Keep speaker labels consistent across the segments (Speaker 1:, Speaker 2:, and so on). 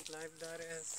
Speaker 1: live there is.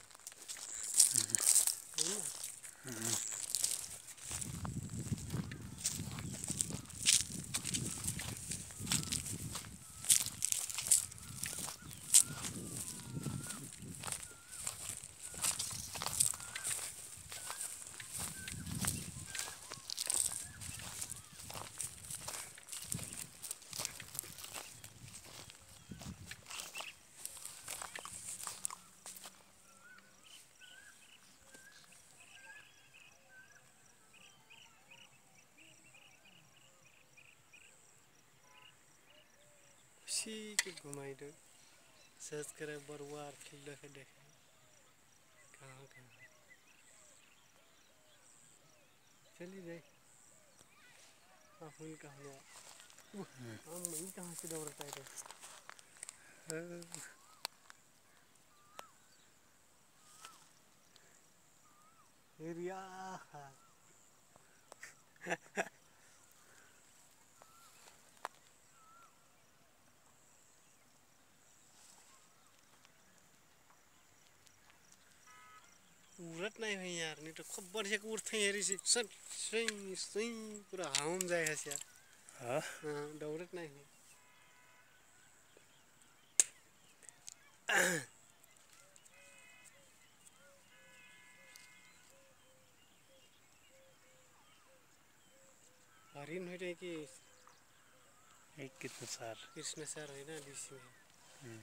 Speaker 1: C के घुमाई दो सर्च करे बरुआर फील्ड के देखे कहाँ कहाँ चली जाए अपन कहाँ हम वहीं कहाँ से दौड़ता है एरिया उड़त नहीं है यार नहीं तो खूब बढ़िया उड़ते हैं यार इसे सब स्विंग स्विंग पूरा हाउम जाएगा यार हाँ दौड़त नहीं है हरिन हो रहे कि
Speaker 2: एक कितना सार
Speaker 1: कृष्ण सर है ना डीसी में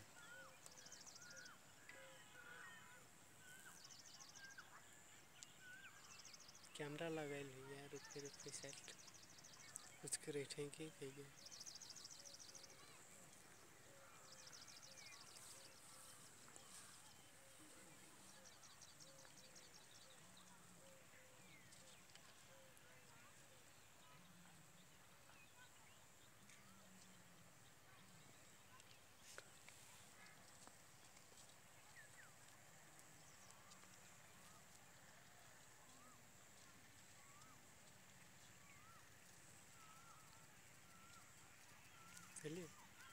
Speaker 1: कैमरा लगाए ले यार फिर सेट कुछ करे ठेंके कहिए चलिए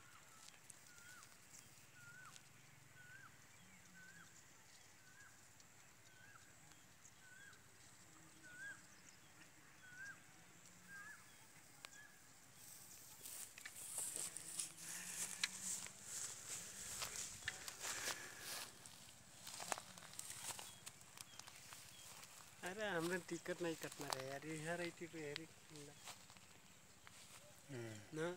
Speaker 1: अरे हमने टिकट नहीं कटना है यार ये हर आई तो यार ना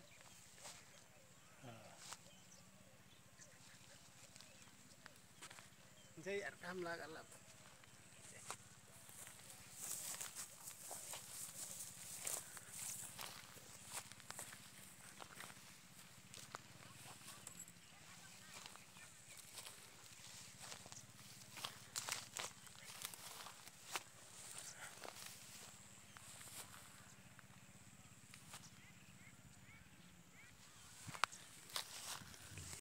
Speaker 1: जय यार काम लगा